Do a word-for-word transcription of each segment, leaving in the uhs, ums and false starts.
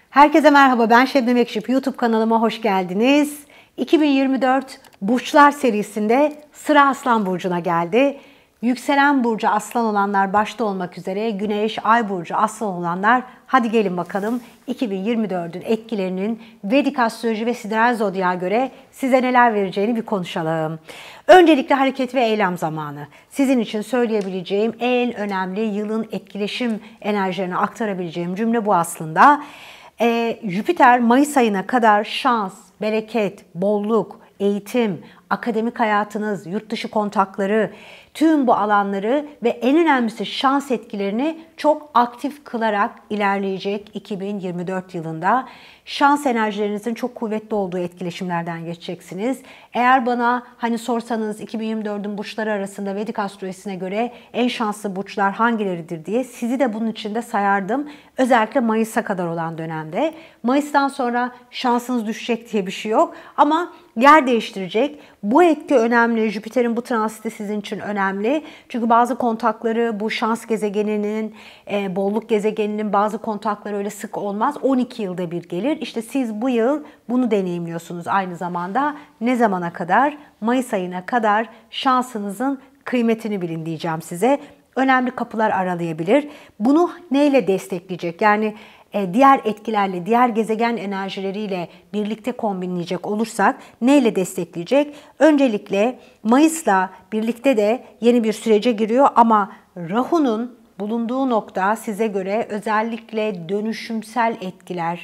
Herkese merhaba, ben Şebnem Ekşip. YouTube kanalıma hoş geldiniz. iki bin yirmi dört Burçlar serisinde sıra Aslan Burcu'na geldi. Yükselen burcu Aslan olanlar başta olmak üzere Güneş, Ay burcu Aslan olanlar, hadi gelin bakalım iki bin yirmi dördün etkilerinin Vedik astroloji ve sideral zodyağa göre size neler vereceğini bir konuşalım. Öncelikle hareket ve eylem zamanı. Sizin için söyleyebileceğim en önemli yılın etkileşim enerjilerini aktarabileceğim cümle bu aslında. Ee, Jüpiter Mayıs ayına kadar şans, bereket, bolluk, eğitim, akademik hayatınız, yurt dışı kontakları, tüm bu alanları ve en önemlisi şans etkilerini çok aktif kılarak ilerleyecek iki bin yirmi dört yılında. Şans enerjilerinizin çok kuvvetli olduğu etkileşimlerden geçeceksiniz. Eğer bana hani sorsanız iki bin yirmi dördün burçları arasında Vedik astrolojisine göre en şanslı burçlar hangileridir diye sizi de bunun içinde sayardım. Özellikle Mayıs'a kadar olan dönemde. Mayıs'tan sonra şansınız düşecek diye bir şey yok ama yer değiştirecek. Bu etki önemli. Jüpiter'in bu transiti sizin için önemli. Çünkü bazı kontakları bu şans gezegeninin, e, bolluk gezegeninin bazı kontakları öyle sık olmaz. on iki yılda bir gelir. İşte siz bu yıl bunu deneyimliyorsunuz aynı zamanda. Ne zamana kadar? Mayıs ayına kadar şansınızın kıymetini bilin diyeceğim size. Önemli kapılar aralayabilir. Bunu neyle destekleyecek? Yani diğer etkilerle, diğer gezegen enerjileriyle birlikte kombinleyecek olursak neyle destekleyecek? Öncelikle Mayıs'la birlikte de yeni bir sürece giriyor ama Rahu'nun bulunduğu nokta size göre özellikle dönüşümsel etkiler,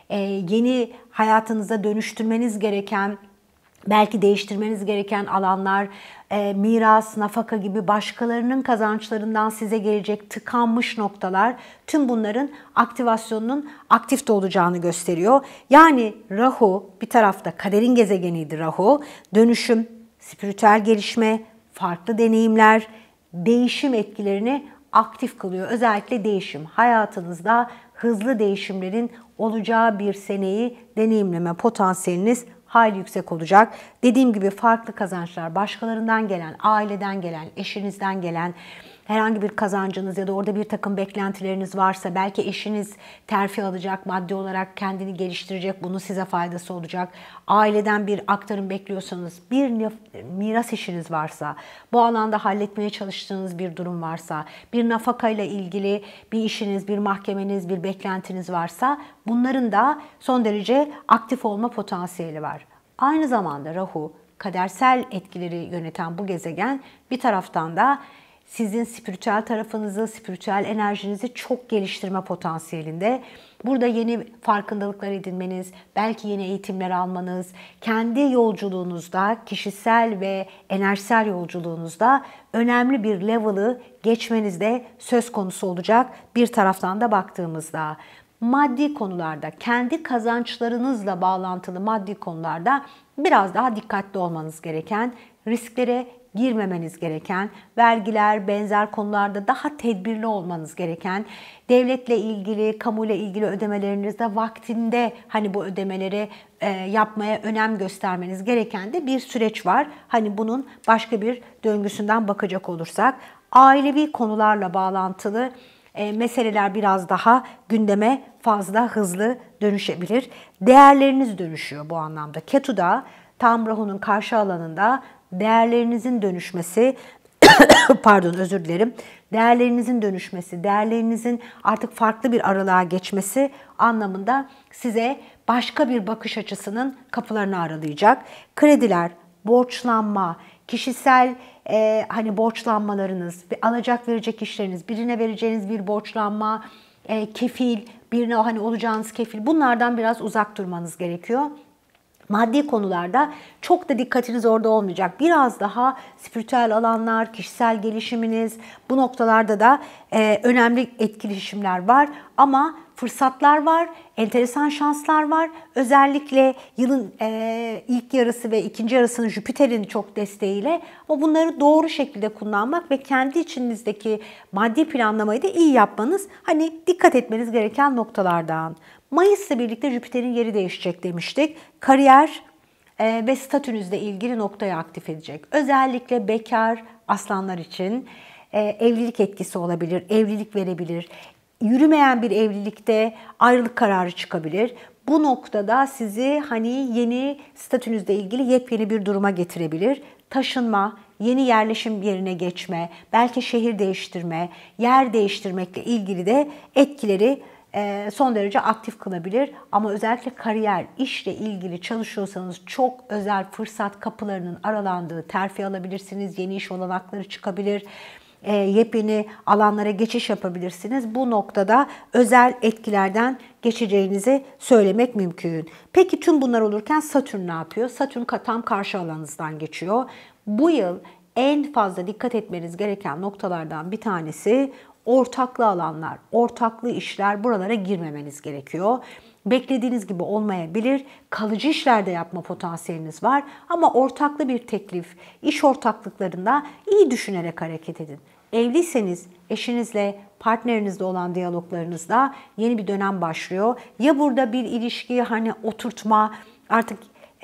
yeni hayatınıza dönüştürmeniz gereken, belki değiştirmeniz gereken alanlar, e, miras, nafaka gibi başkalarının kazançlarından size gelecek tıkanmış noktalar, tüm bunların aktivasyonunun aktifte olacağını gösteriyor. Yani Rahu bir tarafta kaderin gezegeniydi Rahu. Dönüşüm, spiritüel gelişme, farklı deneyimler, değişim etkilerini aktif kılıyor. Özellikle değişim, hayatınızda hızlı değişimlerin olacağı bir seneyi deneyimleme potansiyeliniz hayli yüksek olacak. Dediğim gibi farklı kazançlar, başkalarından gelen, aileden gelen, eşinizden gelen herhangi bir kazancınız ya da orada bir takım beklentileriniz varsa, belki eşiniz terfi alacak, maddi olarak kendini geliştirecek, bunu size faydası olacak. Aileden bir aktarım bekliyorsanız, bir miras işiniz varsa, bu alanda halletmeye çalıştığınız bir durum varsa, bir nafakayla ilgili bir işiniz, bir mahkemeniz, bir beklentiniz varsa bunların da son derece aktif olma potansiyeli var. Aynı zamanda Rahu, kadersel etkileri yöneten bu gezegen bir taraftan da sizin spiritüel tarafınızı, spiritüel enerjinizi çok geliştirme potansiyelinde. Burada yeni farkındalıklar edinmeniz, belki yeni eğitimler almanız, kendi yolculuğunuzda, kişisel ve enerjisel yolculuğunuzda önemli bir level'ı geçmeniz de söz konusu olacak bir taraftan da baktığımızda. Maddi konularda, kendi kazançlarınızla bağlantılı maddi konularda biraz daha dikkatli olmanız gereken, risklere girmemeniz gereken, vergiler, benzer konularda daha tedbirli olmanız gereken, devletle ilgili, kamuyla ilgili ödemelerinizde vaktinde hani bu ödemeleri e, yapmaya önem göstermeniz gereken de bir süreç var. Hani bunun başka bir döngüsünden bakacak olursak, ailevi konularla bağlantılı e, meseleler biraz daha gündeme fazla hızlı dönüşebilir. Değerleriniz dönüşüyor bu anlamda. Ketu'da tam Rahu'nun karşı alanında değerlerinizin dönüşmesi, pardon özür dilerim, değerlerinizin dönüşmesi, değerlerinizin artık farklı bir aralığa geçmesi anlamında size başka bir bakış açısının kapılarını aralayacak. Krediler, borçlanma, kişisel e, hani borçlanmalarınız, alacak verecek işleriniz, birine vereceğiniz bir borçlanma, e, kefil, birine hani olacağınız kefil, bunlardan biraz uzak durmanız gerekiyor. Maddi konularda çok da dikkatiniz orada olmayacak. Biraz daha spiritüel alanlar, kişisel gelişiminiz, bu noktalarda da e, önemli etkileşimler var. Ama fırsatlar var, enteresan şanslar var. Özellikle yılın e, ilk yarısı ve ikinci yarısının Jüpiter'in çok desteğiyle, ama bunları doğru şekilde kullanmak ve kendi içinizdeki maddi planlamayı da iyi yapmanız hani dikkat etmeniz gereken noktalardan. Mayıs'la birlikte Jüpiter'in yeri değişecek demiştik. Kariyer e, ve statünüzle ilgili noktayı aktif edecek. Özellikle bekar aslanlar için e, evlilik etkisi olabilir, evlilik verebilir. yürümeyen bir evlilikte ayrılık kararı çıkabilir. Bu noktada sizi hani yeni statünüzle ilgili yepyeni bir duruma getirebilir. Taşınma, yeni yerleşim yerine geçme, belki şehir değiştirme, yer değiştirmekle ilgili de etkileri son derece aktif kılabilir. Ama özellikle kariyer, işle ilgili çalışıyorsanız çok özel fırsat kapılarının aralandığı terfi alabilirsiniz. Yeni iş olanakları çıkabilir. E, yepyeni alanlara geçiş yapabilirsiniz. Bu noktada özel etkilerden geçeceğinizi söylemek mümkün. Peki tüm bunlar olurken Satürn ne yapıyor? Satürn tam karşı alanınızdan geçiyor. Bu yıl en fazla dikkat etmeniz gereken noktalardan bir tanesi ortaklı alanlar, ortaklı işler, buralara girmemeniz gerekiyor. Beklediğiniz gibi olmayabilir. Kalıcı işlerde yapma potansiyeliniz var. Ama ortaklı bir teklif, iş ortaklıklarında iyi düşünerek hareket edin. Evliyseniz eşinizle, partnerinizle olan diyaloglarınızda yeni bir dönem başlıyor. Ya burada bir ilişkiyi hani oturtma, artık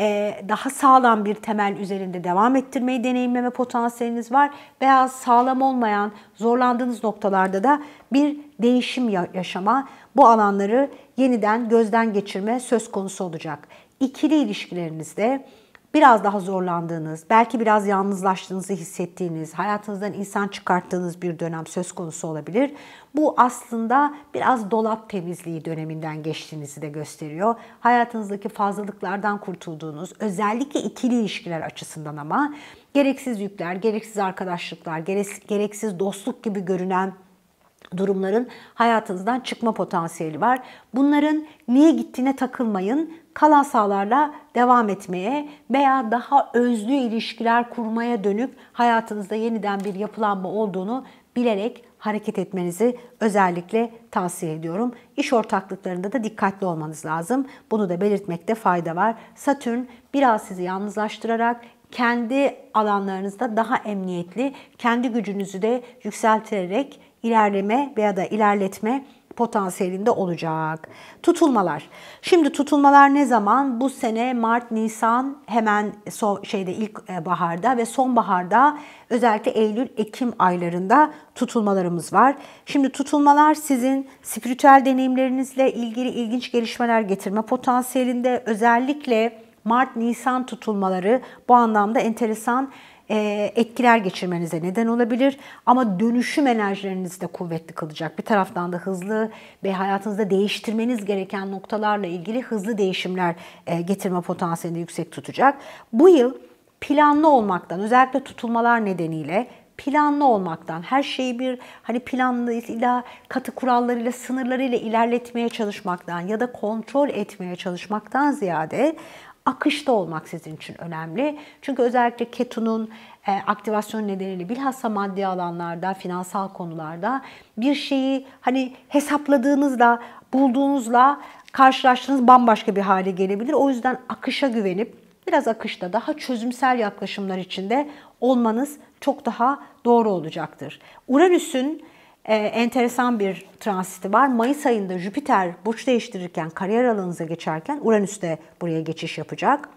daha sağlam bir temel üzerinde devam ettirmeyi deneyimleme potansiyeliniz var. Veya sağlam olmayan, zorlandığınız noktalarda da bir değişim yaşama, bu alanları yeniden gözden geçirme söz konusu olacak. İkili ilişkilerinizde biraz daha zorlandığınız, belki biraz yalnızlaştığınızı hissettiğiniz, hayatınızdan insan çıkarttığınız bir dönem söz konusu olabilir. Bu aslında biraz dolap temizliği döneminden geçtiğinizi de gösteriyor. Hayatınızdaki fazlalıklardan kurtulduğunuz, özellikle ikili ilişkiler açısından ama gereksiz yükler, gereksiz arkadaşlıklar, gereksiz dostluk gibi görünen durumların hayatınızdan çıkma potansiyeli var. Bunların niye gittiğine takılmayın. Kalan sahalarla devam etmeye veya daha özlü ilişkiler kurmaya dönük hayatınızda yeniden bir yapılanma olduğunu bilerek hareket etmenizi özellikle tavsiye ediyorum. İş ortaklıklarında da dikkatli olmanız lazım. Bunu da belirtmekte fayda var. Satürn biraz sizi yalnızlaştırarak kendi alanlarınızda daha emniyetli, kendi gücünüzü de yükselterek ilerleme veya da ilerletme potansiyelinde olacak. Tutulmalar. Şimdi tutulmalar ne zaman? Bu sene Mart, Nisan, hemen so şeyde ilk baharda ve sonbaharda, özellikle Eylül, Ekim aylarında tutulmalarımız var. Şimdi tutulmalar sizin spiritüel deneyimlerinizle ilgili ilginç gelişmeler getirme potansiyelinde. Özellikle Mart, Nisan tutulmaları bu anlamda enteresan etkiler geçirmenize neden olabilir. Ama dönüşüm enerjilerinizi de kuvvetli kılacak. Bir taraftan da hızlı ve hayatınızda değiştirmeniz gereken noktalarla ilgili hızlı değişimler getirme potansiyelini yüksek tutacak. Bu yıl planlı olmaktan, özellikle tutulmalar nedeniyle planlı olmaktan, her şeyi bir hani planlıyla, katı kurallarıyla, sınırlarıyla ilerletmeye çalışmaktan ya da kontrol etmeye çalışmaktan ziyade akışta olmak sizin için önemli. Çünkü özellikle Ketu'nun e, aktivasyon nedeniyle bilhassa maddi alanlarda, finansal konularda bir şeyi hani hesapladığınızla, bulduğunuzla karşılaştığınız bambaşka bir hale gelebilir. O yüzden akışa güvenip biraz akışta, daha çözümsel yaklaşımlar içinde olmanız çok daha doğru olacaktır. Uranüs'ün Ee, enteresan bir transiti var. Mayıs ayında Jüpiter burç değiştirirken, kariyer alanınıza geçerken Uranüs de buraya geçiş yapacak.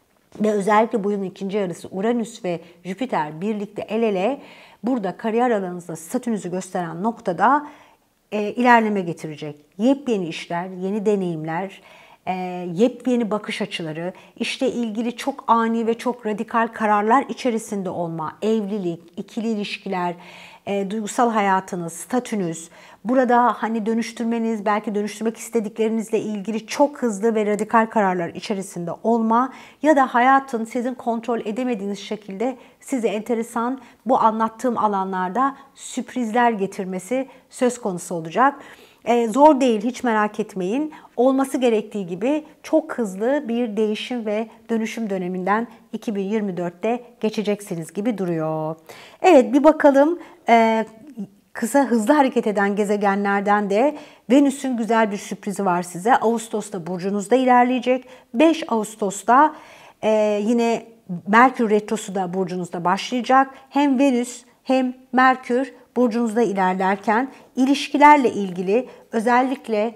Ve özellikle bu yılın ikinci yarısı Uranüs ve Jüpiter birlikte el ele burada kariyer alanınızda statünüzü gösteren noktada e, ilerleme getirecek. Yepyeni işler, yeni deneyimler, e, yepyeni bakış açıları, işle ilgili çok ani ve çok radikal kararlar içerisinde olma, evlilik, ikili ilişkiler, E, duygusal hayatınız, statünüz, burada hani dönüştürmeniz, belki dönüştürmek istediklerinizle ilgili çok hızlı ve radikal kararlar içerisinde olma ya da hayatın sizin kontrol edemediğiniz şekilde size enteresan bu anlattığım alanlarda sürprizler getirmesi söz konusu olacak. Ee, zor değil, hiç merak etmeyin. Olması gerektiği gibi çok hızlı bir değişim ve dönüşüm döneminden iki bin yirmi dörtte geçeceksiniz gibi duruyor. Evet, bir bakalım ee, kısa hızlı hareket eden gezegenlerden de Venüs'ün güzel bir sürprizi var size. Ağustos'ta burcunuzda ilerleyecek. beş Ağustos'ta e, yine Merkür Retrosu da burcunuzda başlayacak. Hem Venüs hem Merkür burcunuzda ilerlerken ilişkilerle ilgili özellikle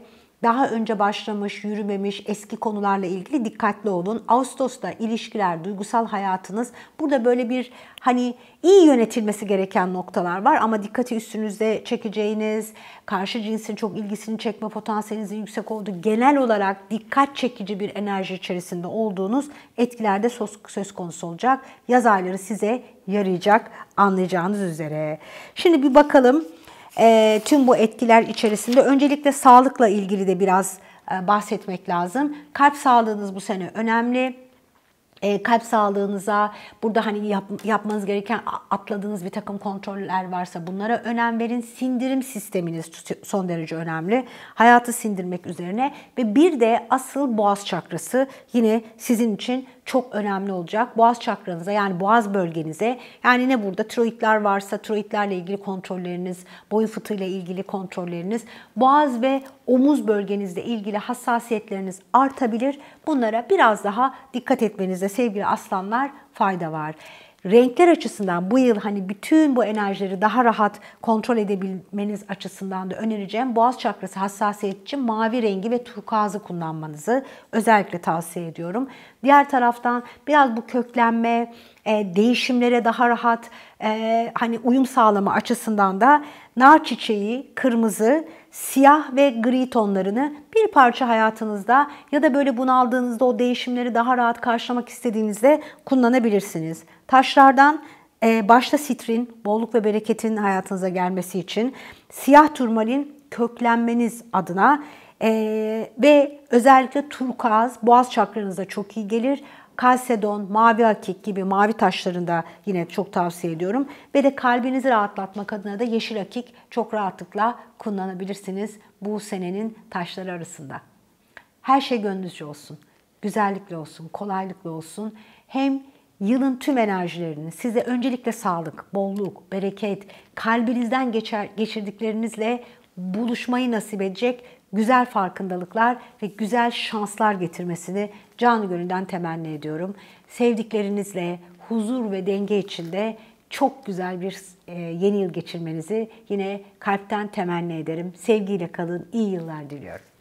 daha önce başlamış, yürümemiş eski konularla ilgili dikkatli olun. Ağustos'ta ilişkiler, duygusal hayatınız, burada böyle bir hani iyi yönetilmesi gereken noktalar var ama dikkati üstünüzde çekeceğiniz, karşı cinsin çok ilgisini çekme potansiyelinizin yüksek olduğu, genel olarak dikkat çekici bir enerji içerisinde olduğunuz etkilerde söz, söz konusu olacak. Yaz ayları size yarayacak anlayacağınız üzere. Şimdi bir bakalım e, tüm bu etkiler içerisinde öncelikle sağlıkla ilgili de biraz e, bahsetmek lazım. Kalp sağlığınız bu sene önemli. E, kalp sağlığınıza, burada hani yap, yapmanız gereken atladığınız bir takım kontroller varsa bunlara önem verin. Sindirim sisteminiz son derece önemli. Hayatı sindirmek üzerine ve bir de asıl boğaz çakrası yine sizin için çok önemli olacak. Boğaz çakranıza, yani boğaz bölgenize, yani ne burada tiroidler varsa tiroidlerle ilgili kontrolleriniz, boyun fıtığıyla ilgili kontrolleriniz, boğaz ve omuz bölgenizle ilgili hassasiyetleriniz artabilir. Bunlara biraz daha dikkat etmenizde sevgili aslanlar fayda var. Renkler açısından bu yıl hani bütün bu enerjileri daha rahat kontrol edebilmeniz açısından da önereceğim. Boğaz çakrası hassasiyet için mavi rengi ve turkuazı kullanmanızı özellikle tavsiye ediyorum. Diğer taraftan biraz bu köklenme, e, değişimlere daha rahat e, hani uyum sağlama açısından da nar çiçeği, kırmızı, siyah ve gri tonlarını bir parça hayatınızda ya da böyle bunaldığınızda o değişimleri daha rahat karşılamak istediğinizde kullanabilirsiniz. Taşlardan e, başta sitrin, bolluk ve bereketin hayatınıza gelmesi için, siyah turmalin köklenmeniz adına e, ve özellikle turkuaz boğaz çakranıza çok iyi gelir. Kalsedon, mavi akik gibi mavi taşlarını da yine çok tavsiye ediyorum. Ve de kalbinizi rahatlatmak adına da yeşil akik çok rahatlıkla kullanabilirsiniz bu senenin taşları arasında. Her şey gönlünüzce olsun, güzellikle olsun, kolaylıkla olsun. Hem yılın tüm enerjilerini size öncelikle sağlık, bolluk, bereket, kalbinizden geçer, geçirdiklerinizle buluşmayı nasip edecek güzel farkındalıklar ve güzel şanslar getirmesini canı gönülden temenni ediyorum. Sevdiklerinizle huzur ve denge içinde çok güzel bir yeni yıl geçirmenizi yine kalpten temenni ederim. Sevgiyle kalın, iyi yıllar diliyorum.